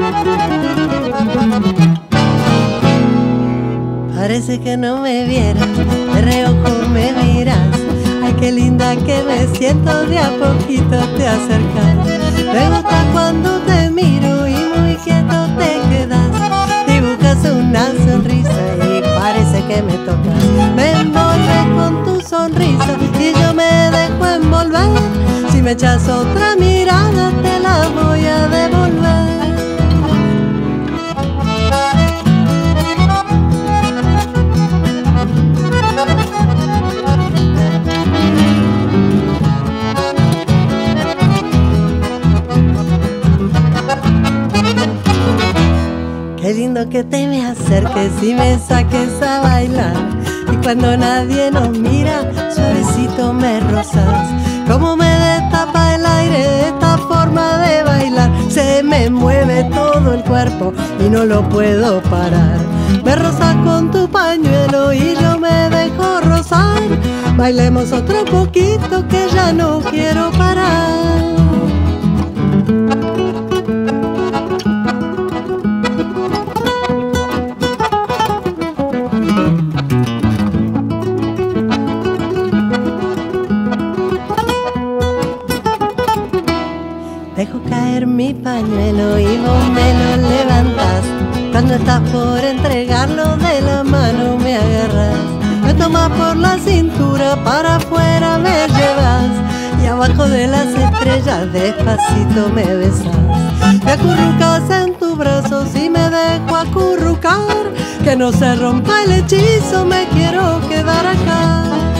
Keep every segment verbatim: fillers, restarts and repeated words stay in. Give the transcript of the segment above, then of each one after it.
Parece que no me vieras, de reojo me miras. Ay, qué linda que me siento, de a poquito te acercas. Me gusta cuando te miro y muy quieto te quedas. Dibujas una sonrisa y parece que me tocas. Me envuelves con tu sonrisa y yo me dejo envolver. Si me echas otra mirada te la voy a devolver. Qué lindo que te me acerques y me saques a bailar. Y cuando nadie nos mira, suavecito me rozas. Como me destapa el aire esta forma de bailar. Se me mueve todo el cuerpo y no lo puedo parar. Me rozas con tu pañuelo y yo me dejo rozar. Bailemos otro poquito que ya no quiero parar. Dejo caer mi pañuelo y vos me lo levantas. Cuando estás por entregarlo de la mano me agarras. Me tomas por la cintura, para afuera me llevas. Y abajo de las estrellas despacito me besas. Me acurrucas en tus brazos y me dejo acurrucar. Que no se rompa el hechizo, me quiero quedar acá.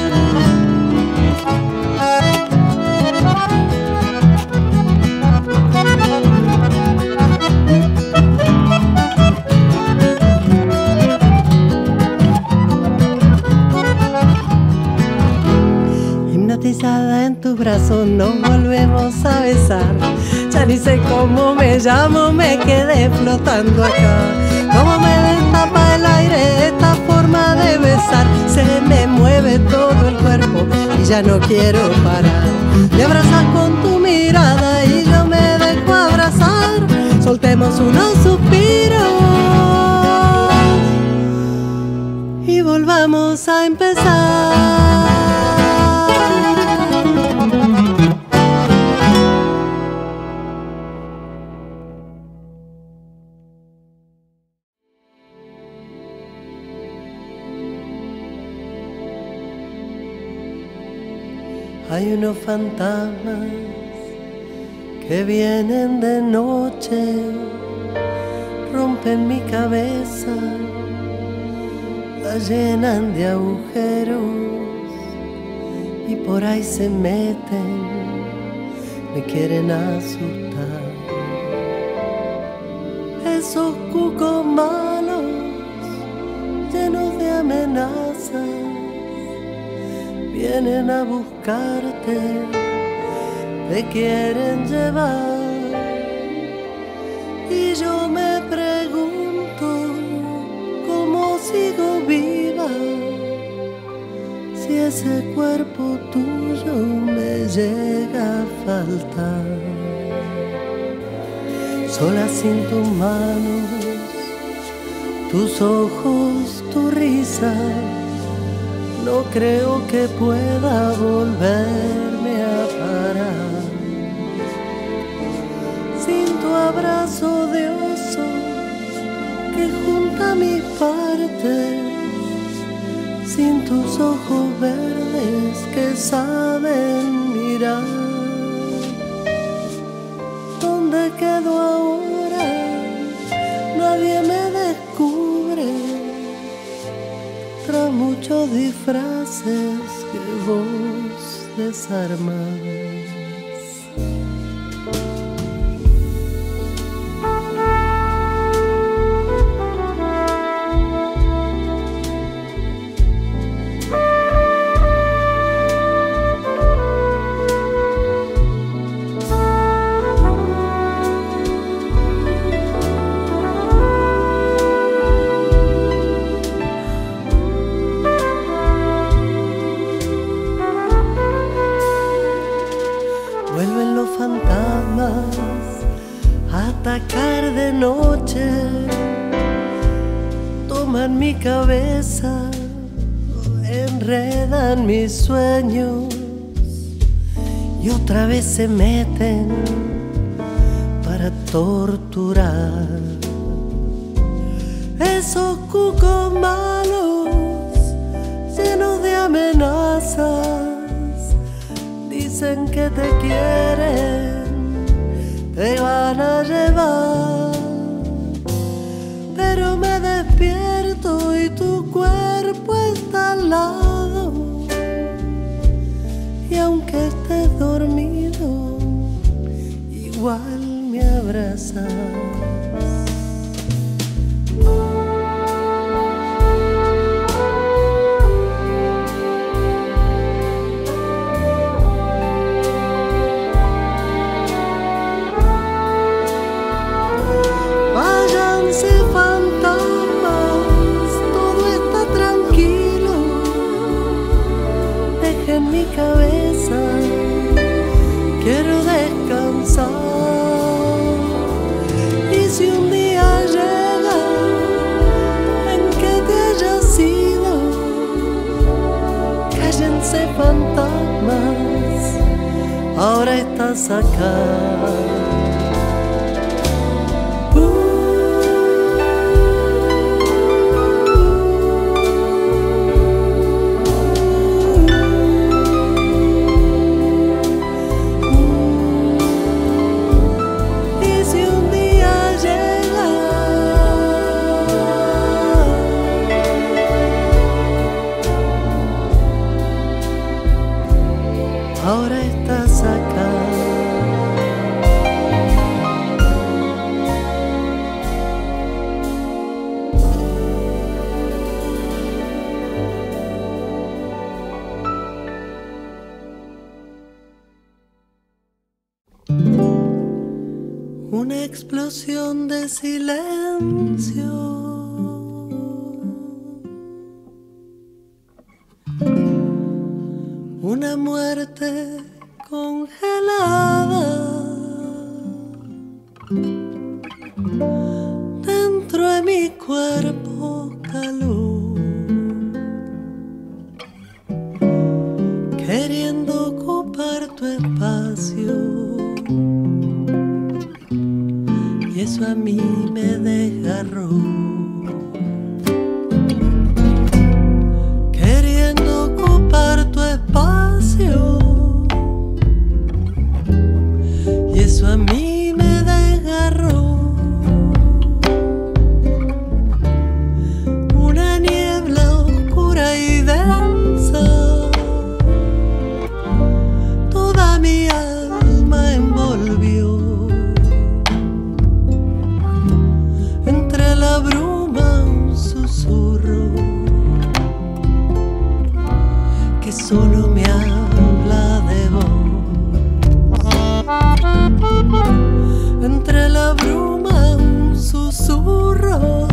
Hipnotizada en tu brazo nos volvemos a besar. Ya ni sé cómo me llamo, me quedé flotando acá. Cómo me destapa el aire esta forma de besar. Se me mueve todo el cuerpo y ya no quiero parar. Me abrazas con tu mirada y yo me dejo abrazar. Soltemos unos suspiros y volvamos a empezar. Hay unos fantasmas que vienen de noche, rompen mi cabeza, la llenan de agujeros y por ahí se meten, me quieren asustar. Esos cucos malos, llenos de amenazas, vienen a buscarte, te quieren llevar. Y yo me pregunto cómo sigo viva, si ese cuerpo tuyo me llega a faltar. Sola sin tus manos, tus ojos, tu risa, no creo que pueda volverme a parar. Sin tu abrazo de oso que junta mis partes, sin tus ojos verdes que saben mirar. ¿Dónde quedo ahora? Nadie me descubre. Tras muchos disfraces que vos desarmás. atacar de noche, toman mi cabeza, enredan mis sueños y otra vez se meten para torturar. Esos cucos malos, llenos de amenazas, dicen que te quieren, te van a llevar, pero me despierto y tu cuerpo está al lado, y aunque estés dormido, igual me abrazas. Cabeza, quiero descansar, y si un día llega en que te hayas ido, cállense fantasmas, ahora estás acá. Ahora estás acá. Una explosión de silencio, una muerte congelada dentro de mi cuerpo, calor, queriendo ocupar tu espacio, y eso a mí me desgarró. Y eso a mí me desgarró. Una niebla oscura y densa, toda mi alma envolvió. Entre la bruma un susurro que solo me habla de vos. Entre la bruma un susurro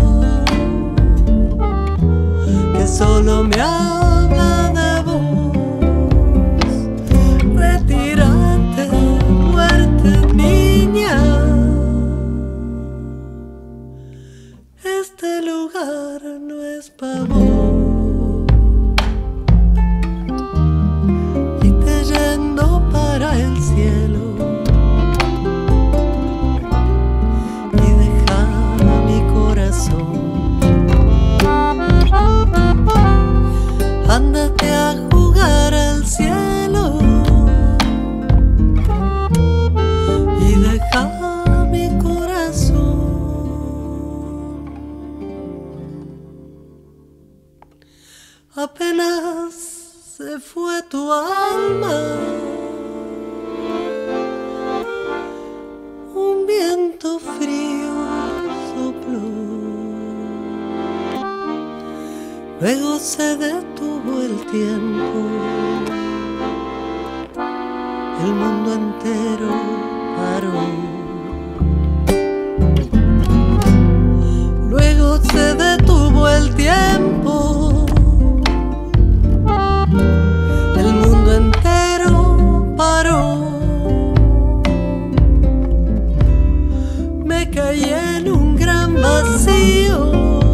que solo me habla de vos. Retírate, muerte niña, este lugar no es pa' vos. Para el cielo y deja mi corazón. Ándate a jugar al cielo y deja mi corazón. Apenas se fue tu alma, un viento frío sopló, luego se detuvo el tiempo, el mundo entero paró, luego se detuvo el tiempo, el mundo entero paró. que caí en un gran vacío,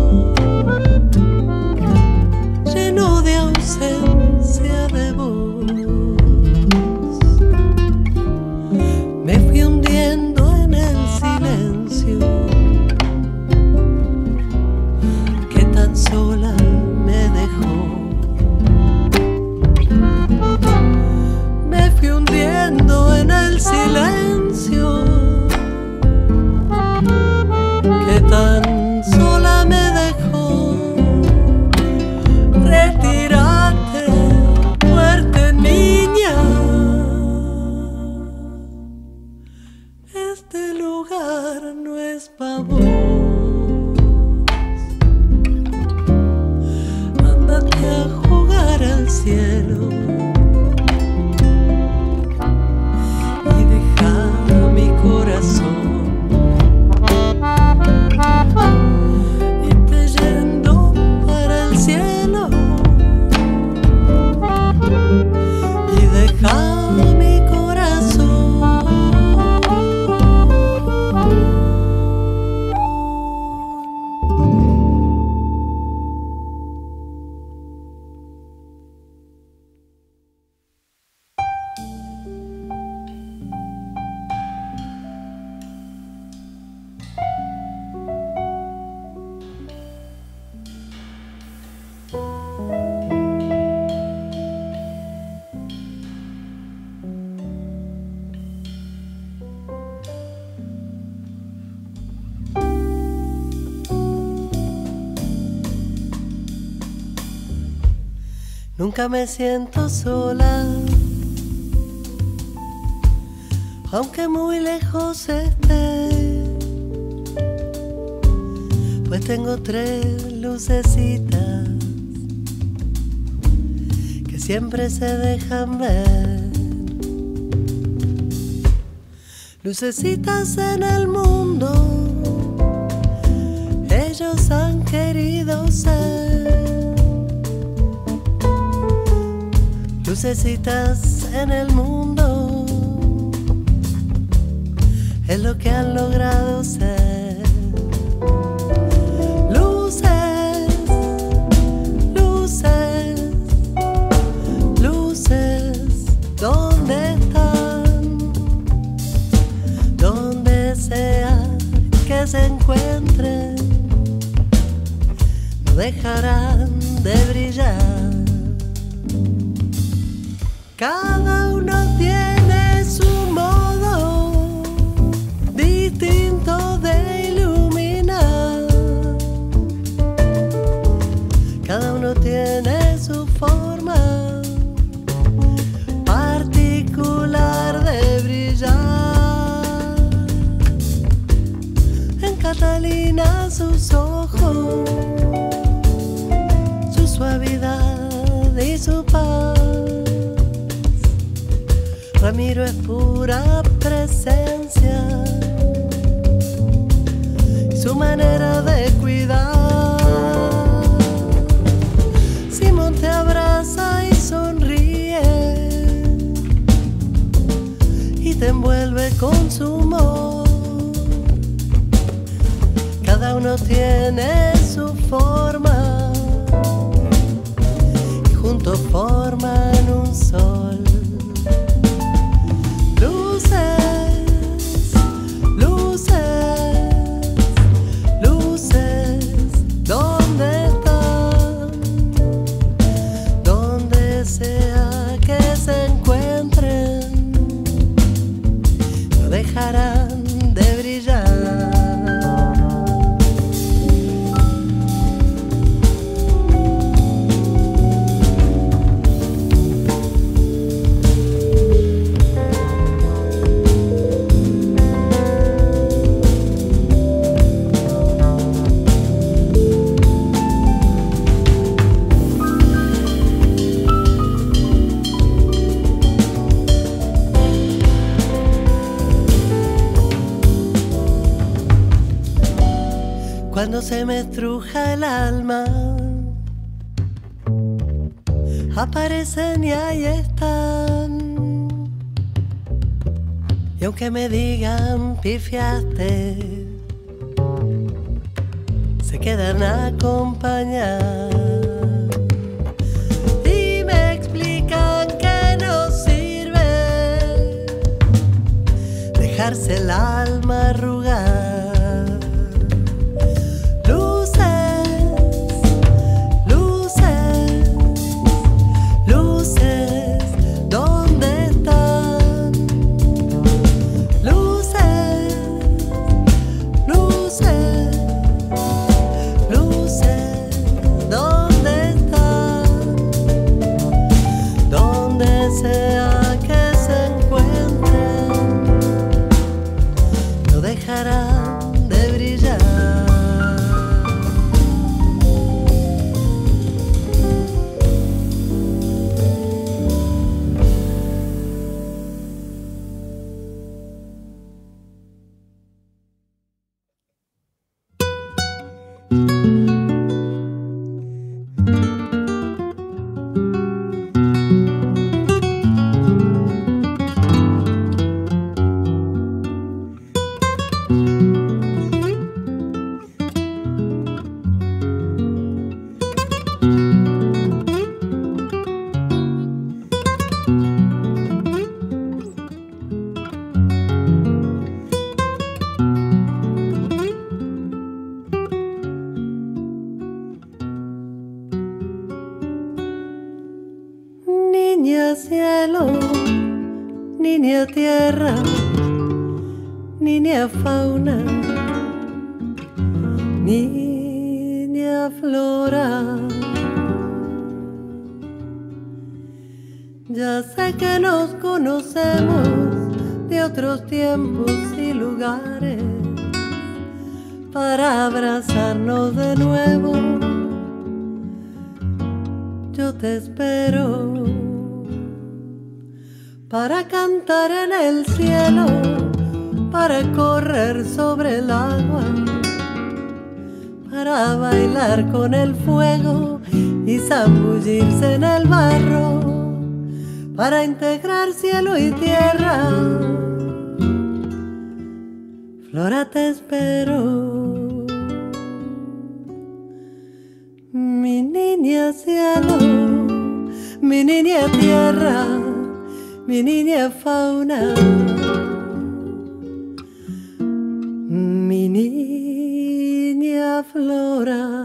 lleno de ausencia de voz. Me fui hundiendo en el silencio que tan sola me dejó. Me fui hundiendo en el silencio que tan sola me dejó. Retírate, fuerte niña, este lugar no es pa' vos. Ándate a jugar al cielo y deja mi corazón irte yendo para el cielo y deja mi corazón. Nunca me siento sola, aunque muy lejos esté, pues tengo tres lucecitas que siempre se dejan ver. Lucecitas en el mundo, ellos han querido ser. Lucecitas en el mundo, es lo que han logrado ser. Luces, luces, luces, ¿dónde están? Donde sea que se encuentren, no dejarán de brillar. Cada uno tiene su modo distinto de iluminar. Cada uno tiene su forma particular de brillar. En Catalina sus ojos, su suavidad y su paz. Ramiro es pura presencia, su manera de cuidar. Simón te abraza y sonríe y te envuelve con su humor. Cada uno tiene su forma y juntos forman un sol. Luces, luces, luces, ¿dónde están? Donde sea que se encuentren, no dejarán de brillar. Cuando se me estruja el alma, aparecen y ahí están. Y aunque me digan pifiaste, quedan acompañar y me explican que no sirve dejarse el alma arrugar. Luces, luces, luces, ¿dónde están? Luces, luces, luces, ¿dónde están? Donde sea que se encuentren, no dejarán de brillar. Niña cielo, niña tierra, niña fauna, niña flora. Ya sé que nos conocemos de otros tiempos y lugares para abrazarnos de nuevo. Yo te espero para cantar en el cielo, para correr sobre el agua, para bailar con el fuego y zambullirse en el barro, para integrar cielo y tierra. Flora, te espero, mi niña cielo, mi niña tierra, mi niña fauna, mi niña flora.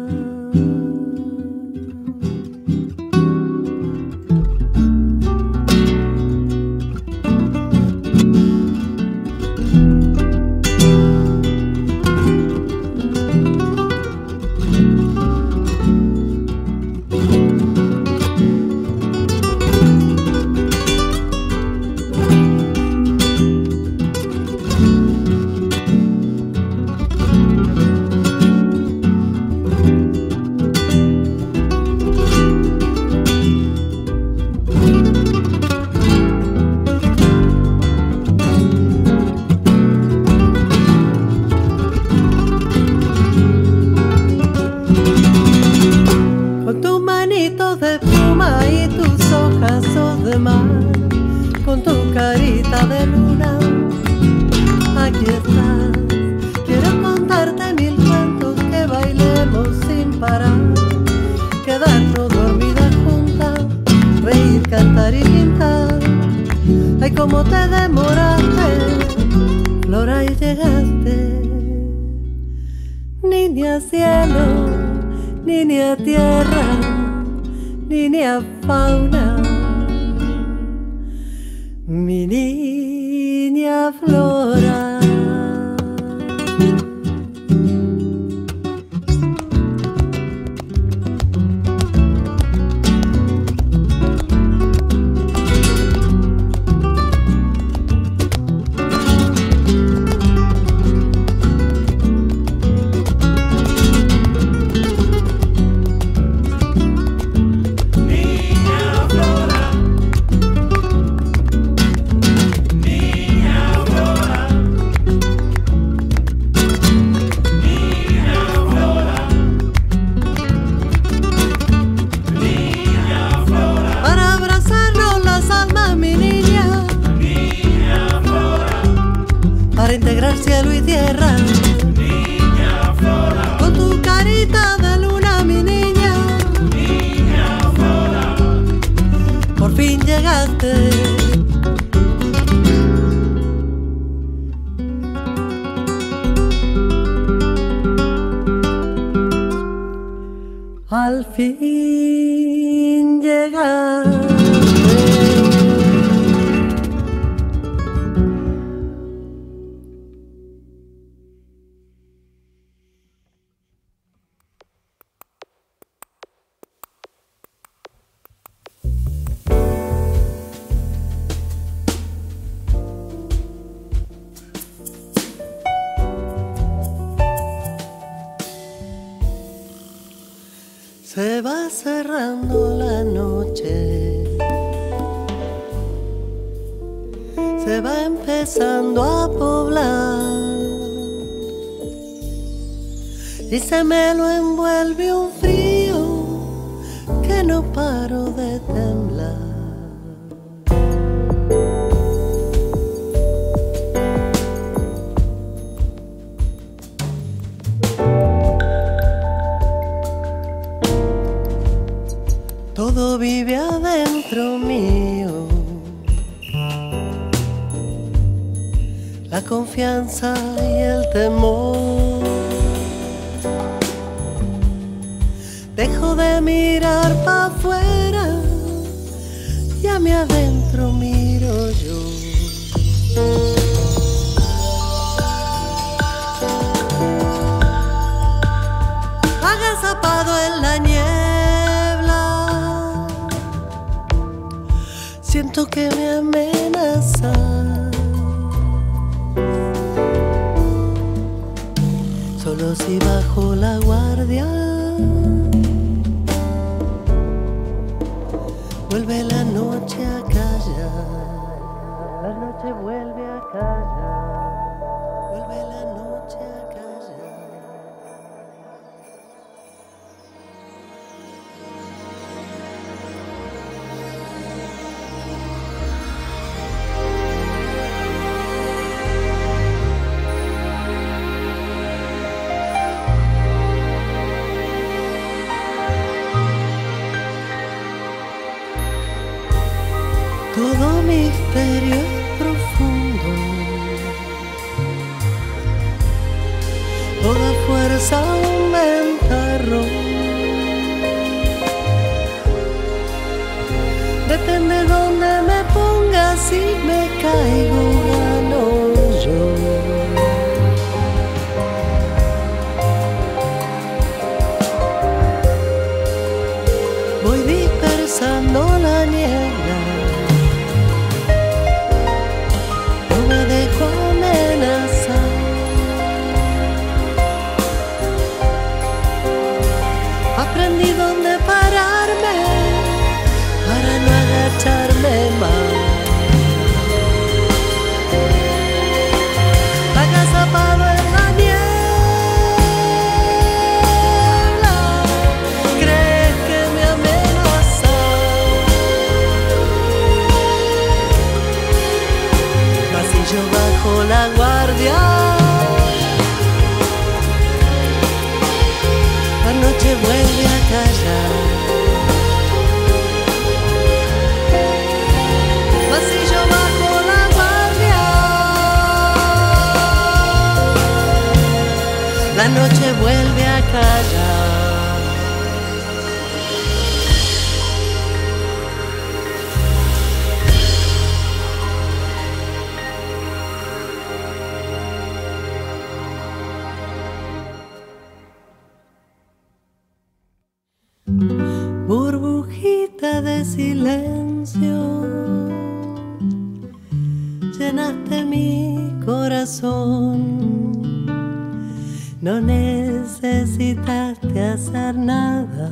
De pluma y tus ojazos de mar, con tu carita de luna, aquí estás. Quiero contarte mil cuentos, que bailemos sin parar, quedarnos dormidas juntas, reír, cantar y pintar. Ay, cómo te demoraste, Flora, y llegaste. Niña cielo, niña tierra, niña fauna, mi niña flora. Niña flora, al fin llegaste. Se va cerrando la noche, se va empezando a poblar y se me lo envuelve un frío que no paro de temblar. Todo vive adentro mío, la confianza y el temor. Dejo de mirar pa' afuera, ya me adentro miro yo. Agazapado en la niebla, siento que me amenaza. Solo si bajo la guardia, vuelve la noche a callar. La noche vuelve a callar. Vuelve la noche a callar. Todo misterio es profundo, toda fuerza aumenta error. Depende donde me ponga, si me caigo gano yo. Voy dispersando la niebla, me dejo amenazar. Aprendí dónde pararme para no agacharme más. Agazapado en la niebla, crees que me amenazas, mas si yo bajo la guardia, la noche vuelve a callar. Mas si yo bajo la guardia, la noche vuelve a callar. Burbujita de silencio, llenaste mi corazón. No necesitaste hacer nada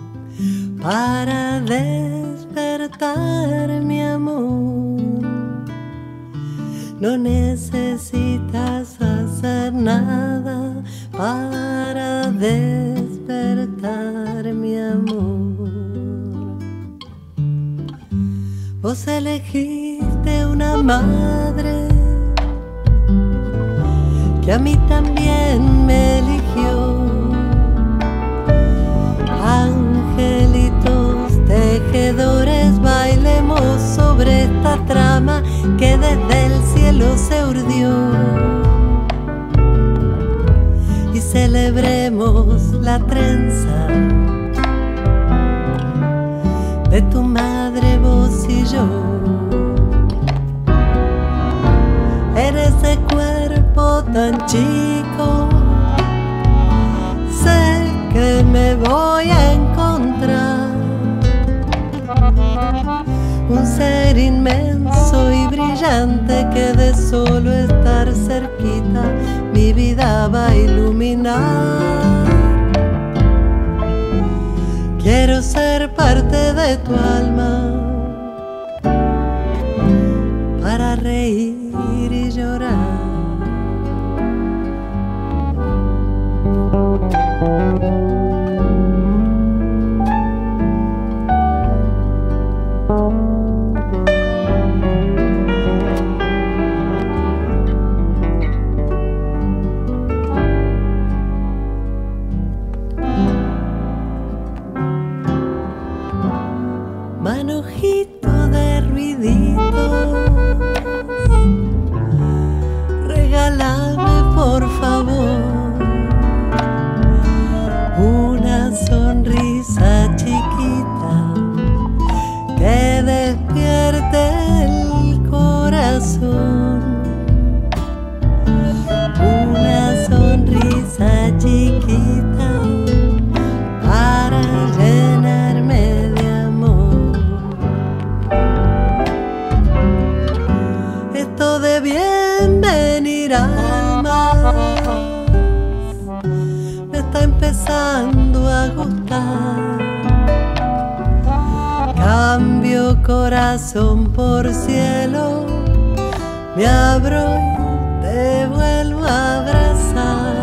para despertar mi amor. No necesitas hacer nada para despertar mi amor. Vos elegiste una madre que a mí también me eligió. Angelitos tejedores, bailemos sobre esta trama que desde el cielo se urdió. Y celebremos la trenza de tu madre, vos y yo. En ese cuerpo tan chico sé que me voy a encontrar un ser inmenso y brillante que de solo estar cerquita mi vida va a iluminar. Quiero ser parte de tu alma para reír y llorar. Manojito de ruiditos, regálame por favor una sonrisa chiquita que despierte el corazón. Una sonrisa chiquita para llenarme de amor. Esto de bienvenir almas me está empezando a gustar. Cambio corazón por cielo, me abro y te vuelvo a abrazar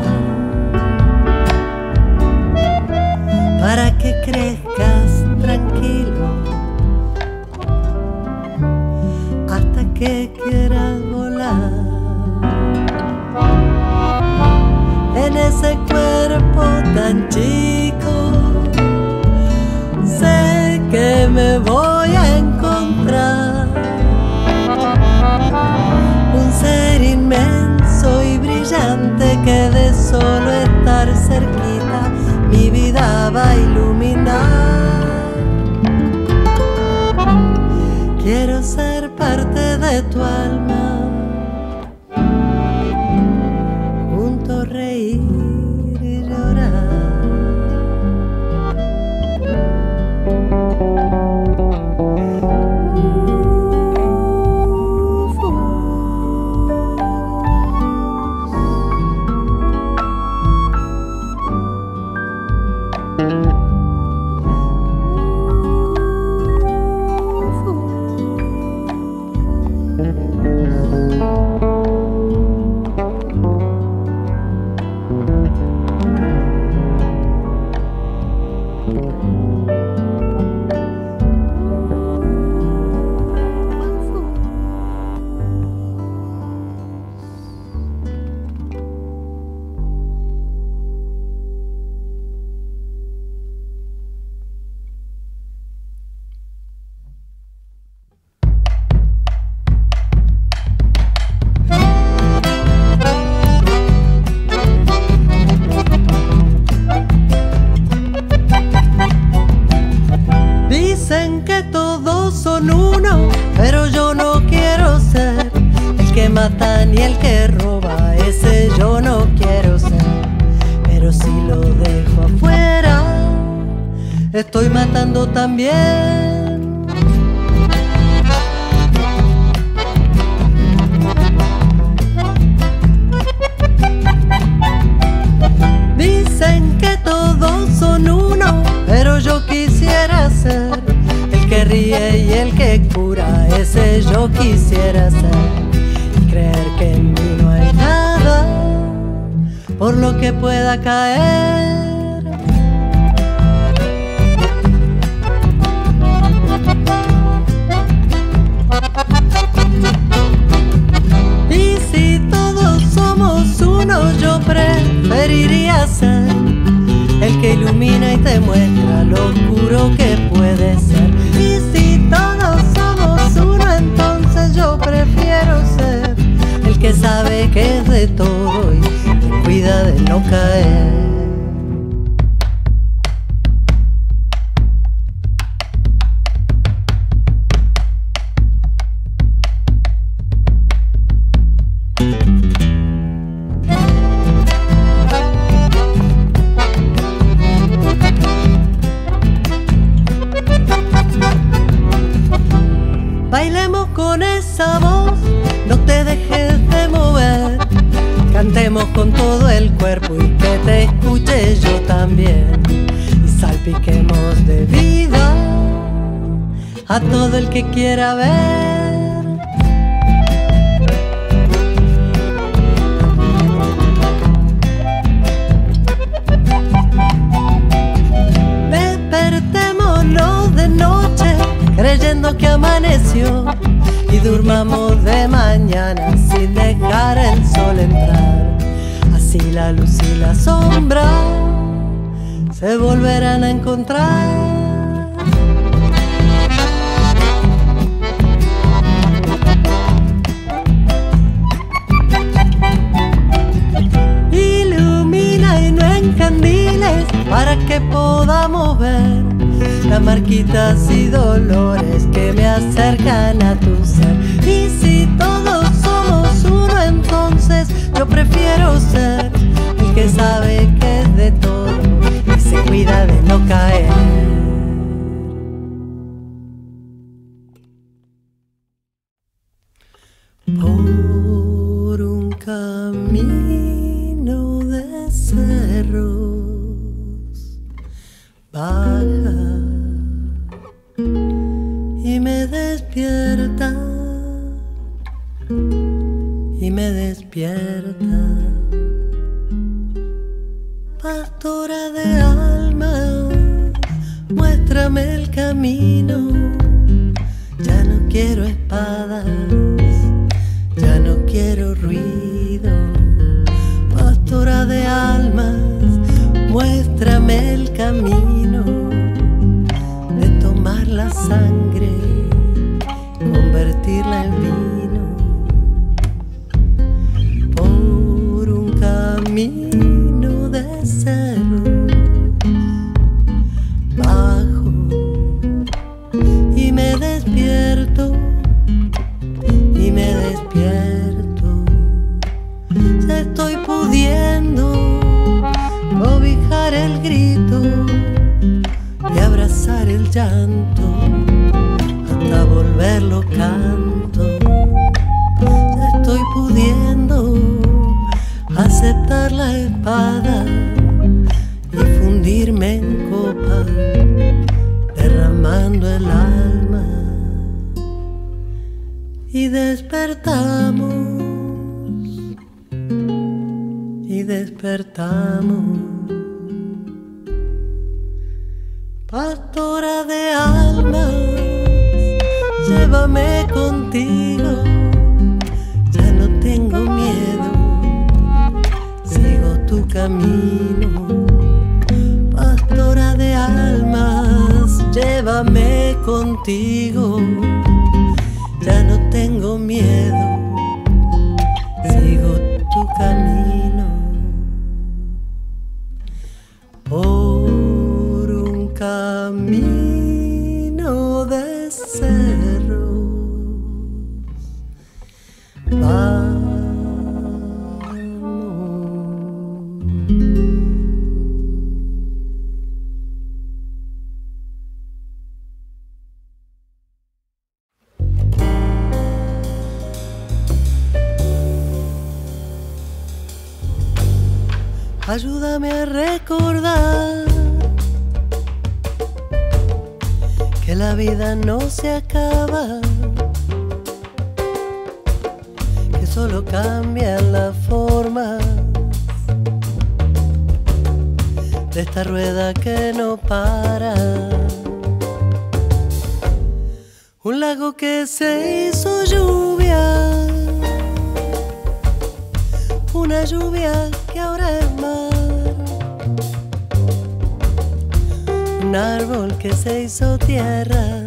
para que crezcas tranquilo hasta que quieras volar. En ese cuerpo tan chico sé que me voy a encontrar un ser inmenso y brillante que de solo estar cerquita mi vida va a iluminar. Quiero ser parte de tu alma, juntos reír y llorar. Dicen que todos son uno, pero yo no quiero ser el que mata ni el que roba, ese yo no quiero ser. Pero si lo dejo afuera, estoy matando también. Dicen que todos son uno, pero yo quisiera ser el que ríe y el que cura, ese yo quisiera ser. Y creer que en mí no hay nada por lo que pueda caer. Y si todos somos uno, yo preferiría ser el que ilumina y te muestra lo oscuro que puede ser. Y si todos somos uno, entonces yo prefiero ser el que sabe que es de todo y que cuida de no caer. cuerpo y que te escuche yo también. Y salpiquemos de vida a todo el que quiera ver. Despertémonos de noche creyendo que amaneció y durmamos de mañana sin dejar el sol entrar. Así la luz y la sombra se volverán a encontrar. Ilumina y no encandiles para que podamos ver las marquitas y dolores que me acercan a tu ser. Y si todos somos uno, entonces yo prefiero ser el que sabe que es de todo y se cuida de no caer. Por un camino de cerros baja y me despierta, y me despierta. Pastora de alma, muéstrame el camino. Ya no quiero espadas, ya no quiero ruido. Pastora de almas, muéstrame el camino de tomar la sangre, convertirla en vino. Por un camino de cerros bajo y me despierto, y me despierto. Ya estoy pudiendo cobijar el grito y abrazar el llanto hasta volverlo canto. Ya estoy pudiendo aceptar la espada y fundirme en copa, derramando el alma. Y despertamos, y despertamos. Pastora de almas, llévame contigo. Ya no tengo miedo, sigo tu camino. Pastora de almas, llévame contigo. Ya no tengo miedo, sigo tu camino. Por un camino de cerros vamos. Ayúdame a recordar que la vida no se acaba, que solo cambian las formas de esta rueda que no para. Un lago que se hizo lluvia, una lluvia que ahora es mar. Un árbol que se hizo tierra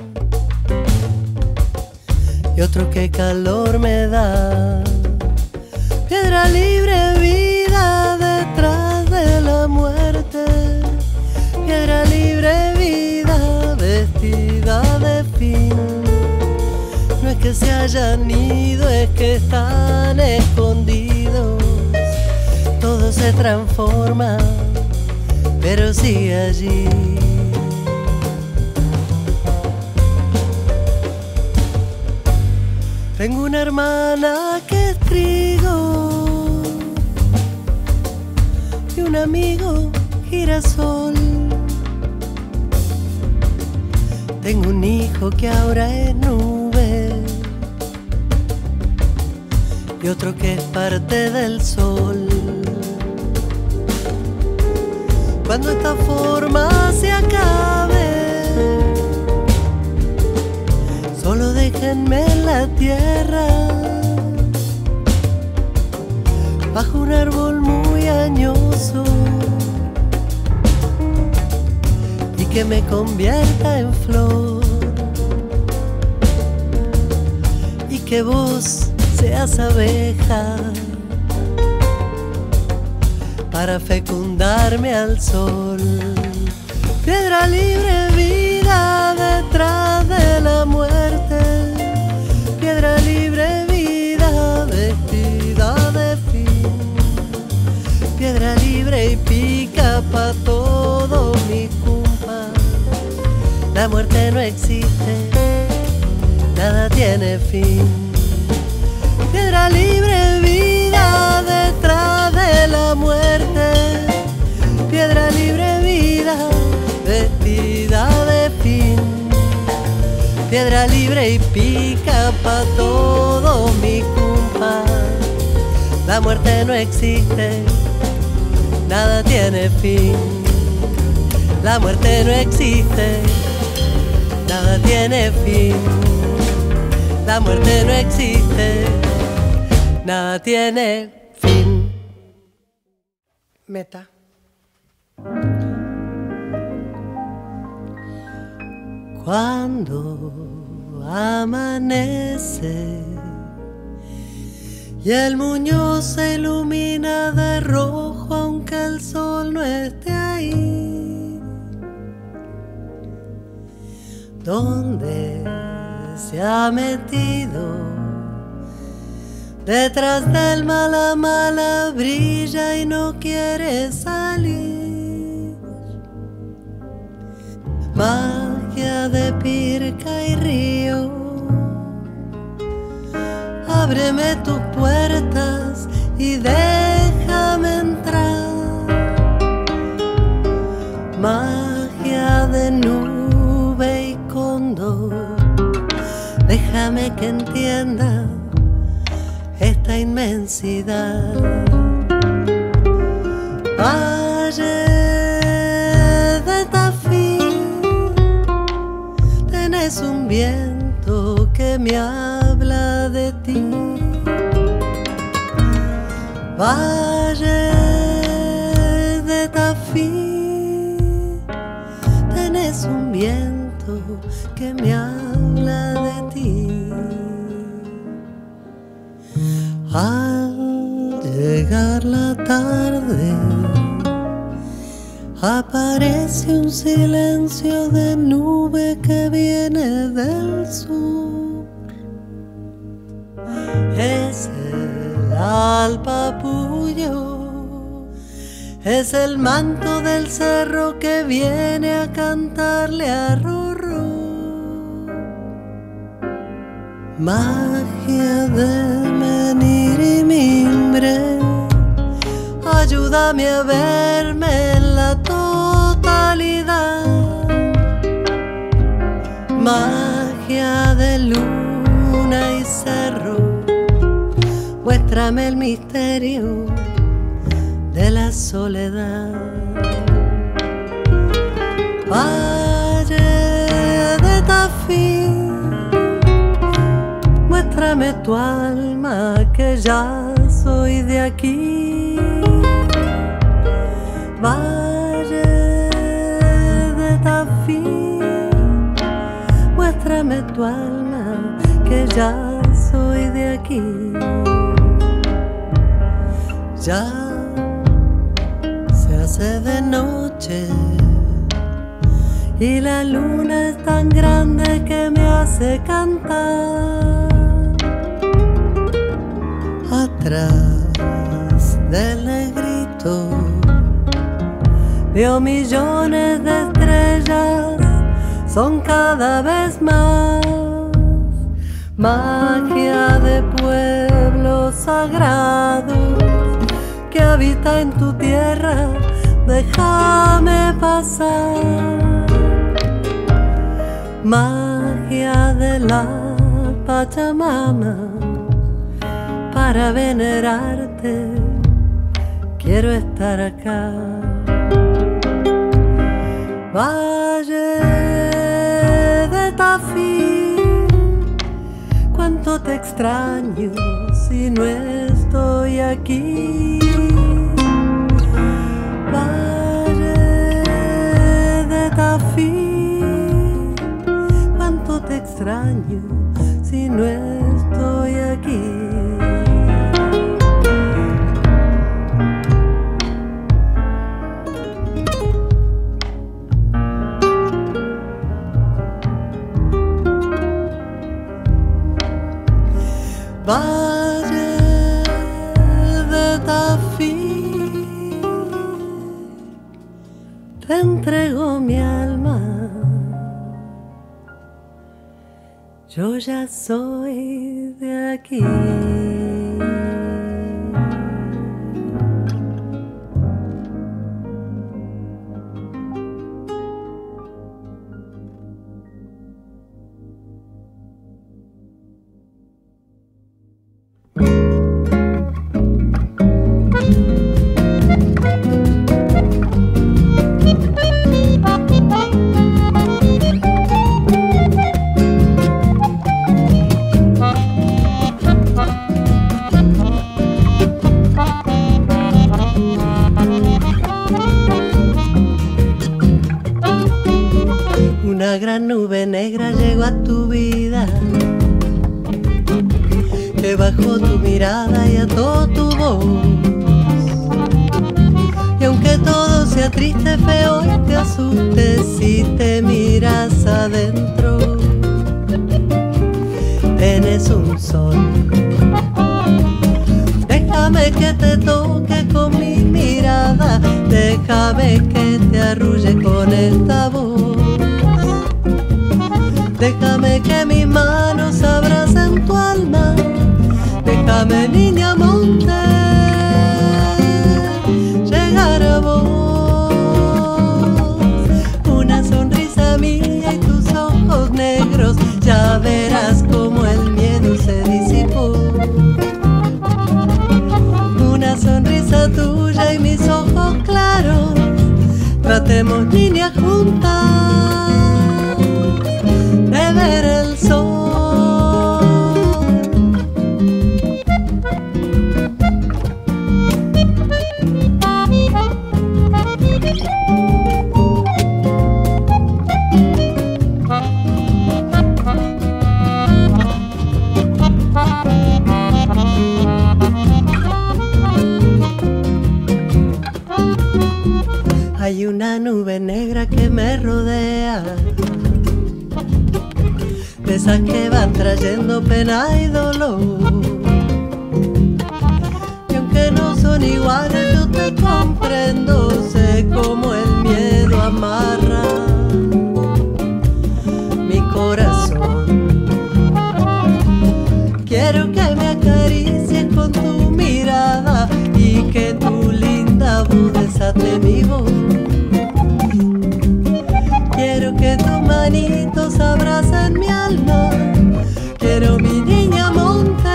y otro que calor me da. Piedra libre, vida detrás de la muerte. Piedra libre, vida vestida de fin. No es que se hayan ido, es que están escondidos. Todo se transforma, pero sigue allí. Tengo una hermana que es trigo y un amigo girasol. Tengo un hijo que ahora es nube y otro que es parte del sol. Cuando esta forma se acabe, solo déjenme en la tierra, bajo un árbol muy añoso, y que me convierta en flor, y que vos seas abeja para fecundarme al sol. Piedra libre, vida detrás de la muerte. Piedra libre, vida vestida de fin. Piedra libre y pica pa' todo mi cumpa. La muerte no existe, nada tiene fin. Piedra libre, vida detrás de la muerte. Piedra libre, vida vestida de fin. Piedra libre y pica pa' todo mi cumpa. La muerte no existe, nada tiene fin. La muerte no existe, nada tiene fin. La muerte no existe, nada tiene fin. Meta. Cuando amanece y el Muñoz se ilumina de rojo aunque el sol no esté ahí, ¿dónde se ha metido? Detrás del mala mala brilla y no quiere salir. Magia de Pirca y río, ábreme tus puertas y déjame entrar. Magia de nube y cóndor, déjame que entienda esta inmensidad. Valle de Tafí, tenés un viento que me habla de ti. Valle de Tafí, tenés un viento que me habla de ti. Al llegar la tarde, aparece un silencio de nube que viene del sur. Es el alpapullo, es el manto del cerro que viene a cantarle a Rorró. Magia de menir y mimbre, ayúdame a verme en la totalidad. Magia de luna y cerro, muéstrame el misterio de la soledad. Valle de Tafí, muéstrame tu alma que ya soy de aquí. Valle de Tafí, muéstrame tu alma que ya soy de aquí. Ya se hace de noche y la luna es tan grande que me hace cantar. Atrás del negrito veo millones de estrellas, son cada vez más. Magia de pueblos sagrados, que habita en tu tierra, déjame pasar. Magia de la Pachamama, para venerarte quiero estar acá. Valle de Tafí, cuánto te extraño si no estoy aquí. Valle de Tafí, cuánto te extraño si no estoy aquí. Valle de Tafí, te entrego mi alma, yo ya soy de aquí. Una gran nube negra llegó a tu vida, que bajó tu mirada y ató tu voz. Y aunque todo sea triste, feo y te asuste, si te miras adentro, tienes un sol. Déjame que te toque con mi mirada, déjame que te arrulle con esta voz. Déjame que mis manos abracen tu alma, déjame, niña monte, llegar a vos. Una sonrisa mía y tus ojos negros, ya verás como el miedo se disipó. Una sonrisa tuya y mis ojos claros, tratemos, niña, juntas de ver el sol. Hay una nube negra que me rodea, de esas que van trayendo pena y dolor. Y aunque no son iguales, yo te comprendo, sé cómo el miedo amarra mi corazón. Quiero que me acaricies con tu mirada y que tu linda voz desate mi voz. Quiero que tus manitos abracen mi alma, quiero, mi niña monte,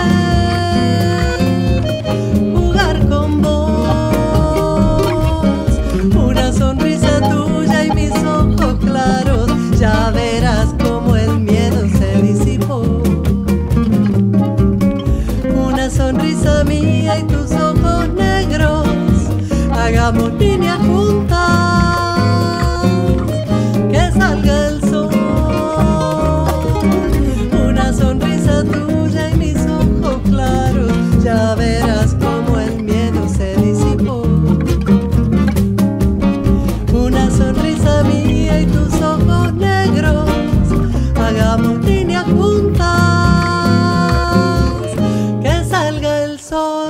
jugar con vos. Una sonrisa tuya y mis ojos claros, ya verás como el miedo se disipó. Una sonrisa mía y tus ojos negros, hagamos, niña, juntas que salga el sol. Una sonrisa tuya y mis ojos claros, ya verás como el miedo se disipó. Una sonrisa mía y tus ojos negros, hagamos, niña, juntas que salga el sol.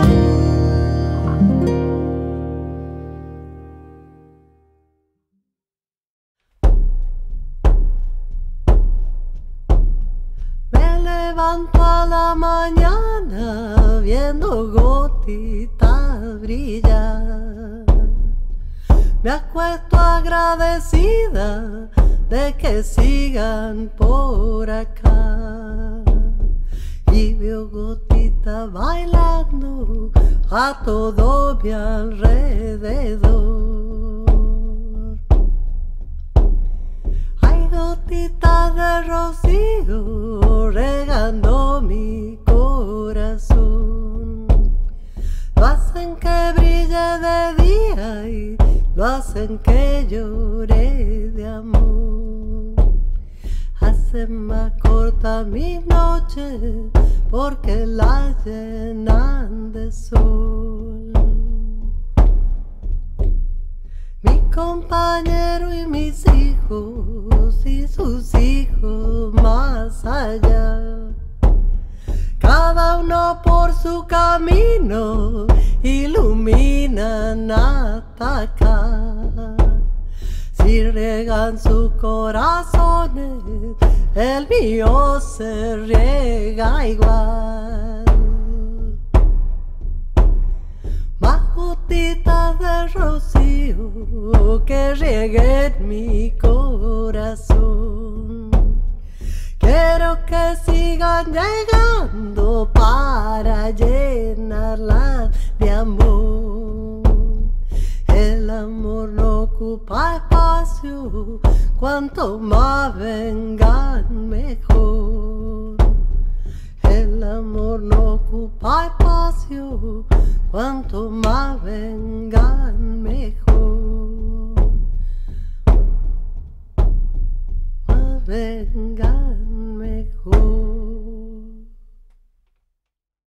Levanto a la mañana viendo gotitas brillar. Me acuesto agradecida de que sigan por acá y veo gotitas bailando a todo mi alrededor. Hay gotitas de rocío regando mi corazón, lo hacen que brille de día y lo hacen que llore de amor. Hacen más corta mis noches porque las llenan de sol. Mi compañero y mis hijos y sus hijos más allá, cada uno por su camino iluminan hasta acá. Si riegan sus corazones, el mío se riega igual. Más gotitas de rocío que rieguen mi corazón. Quiero que sigan llegando para llenarla de amor. El amor no ocupa espacio, cuanto más vengan mejor. El amor no ocupa espacio, cuanto más vengan mejor.